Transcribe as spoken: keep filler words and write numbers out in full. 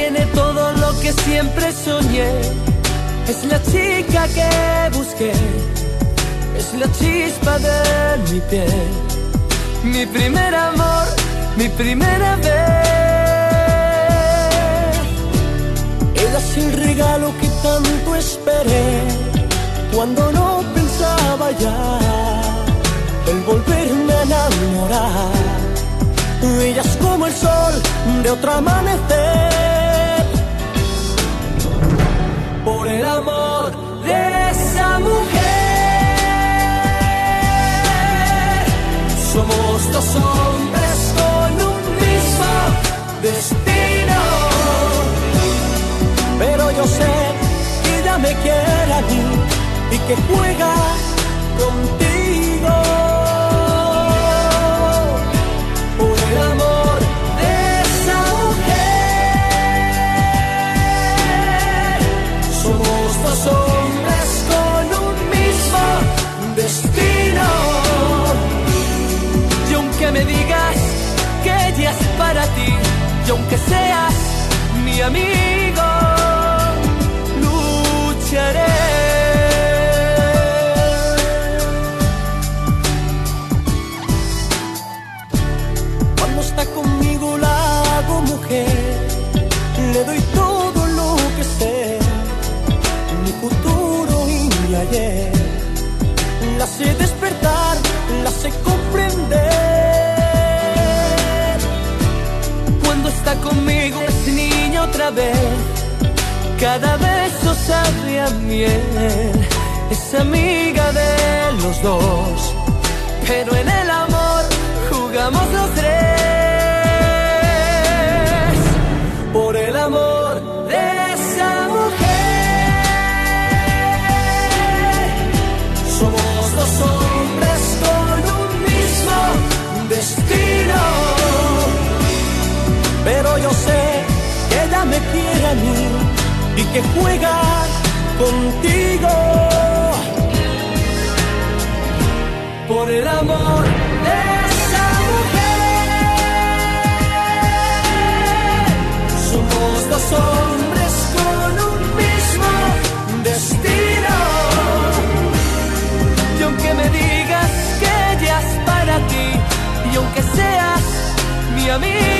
tiene todo lo que siempre soñé. Es la chica que busqué, es la chispa de mi piel. Mi primer amor, mi primera vez. Ella es el regalo que tanto esperé, cuando no pensaba ya el volverme a enamorar. Ella es como el sol de otro amanecer. Por el amor de esa mujer, somos dos hombres con un mismo destino. Pero yo sé que ella me quiere a mí y que juega contigo. Por el amor de esa mujer, somos dos hombres con un mismo destino. Y aunque me digas que ella es para ti, y aunque seas mi amigo, lucharé. Conmigo la hago mujer, le doy todo lo que sé, mi futuro y mi ayer. La sé despertar, la sé comprender. Cuando está conmigo es niña otra vez, cada beso sabe a miel. Es amiga de los dos, pero en el amor jugamos los tres. Por el amor de esa mujer, somos dos hombres con un mismo destino. Pero yo sé que ella me quiere a mí y que juega contigo. Por el amor de esa mujer, somos dos hombres con un mismo destino. Y aunque me digas que ella es para ti, y aunque seas mi amigo,